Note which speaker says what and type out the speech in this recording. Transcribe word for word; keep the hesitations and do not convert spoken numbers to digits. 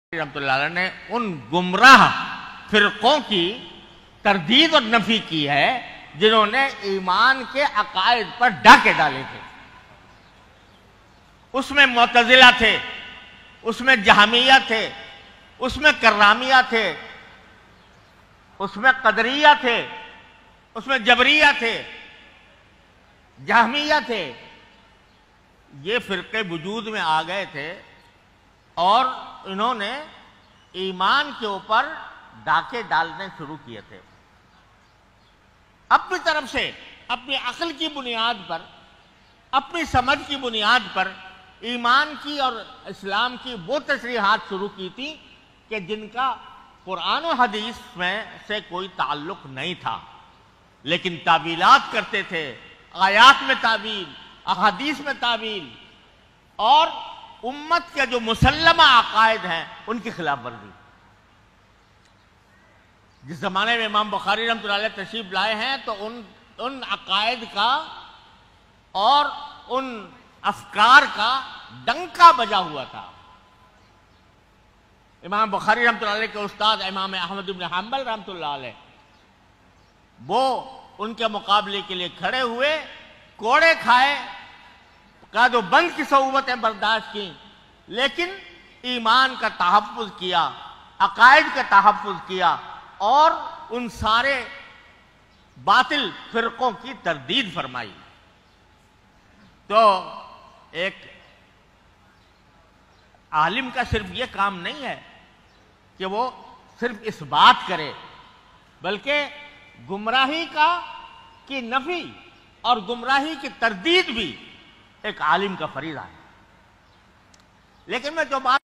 Speaker 1: رحمۃ اللہ علیہ نے ان گمراہ فرقوں کی تردید اور نفی کی ہے جنہوں نے ایمان کے عقائد پر ڈاکے ڈالے تھے۔ اس میں معتزلہ تھے، اس میں جہمیہ تھے، اس میں کرامیہ تھے، اس میں قدریہ تھے، اس میں جبریہ تھے، جہمیہ تھے۔ یہ فرقے وجود میں آ گئے تھے اور انہوں نے ایمان کے اوپر ڈاکے ڈالنے شروع کیے تھے۔ اپنی طرف سے اپنی عقل کی بنیاد پر، اپنی سمجھ کی بنیاد پر ایمان کی اور اسلام کی وہ تشریحات شروع کی تھی کہ جن کا قرآن و حدیث میں سے کوئی تعلق نہیں تھا، لیکن تعویلات کرتے تھے، آیات میں تعویل، احادیث میں تعویل، اور امت کے جو مسلمہ عقائد ہیں ان کی خلاف ورزی۔ جس زمانے میں امام بخاری رحمۃ اللہ علیہ تشریف لائے ہیں تو ان ان عقائد کا اور ان افکار کا ڈنکا بجا ہوا تھا۔ امام بخاری رحمۃ اللہ علیہ کے استاد امام احمد بن حنبل رحمۃ اللہ علیہ وہ ان کے مقابلے کے لیے کھڑے ہوئے، کوڑے کھائے، قید و بند کی صعوبتیں برداشت کی، لیکن ایمان کا تحفظ کیا، عقائد کا تحفظ کیا اور ان سارے باطل فرقوں کی تردید فرمائی۔ تو ایک عالم کا صرف یہ کام نہیں ہے کہ وہ صرف اس بات کرے، بلکہ گمراہی کا کی نفی اور گمراہی کی تردید بھی ایک عالم کا فریضہ ہے۔ لیکن میں جو بات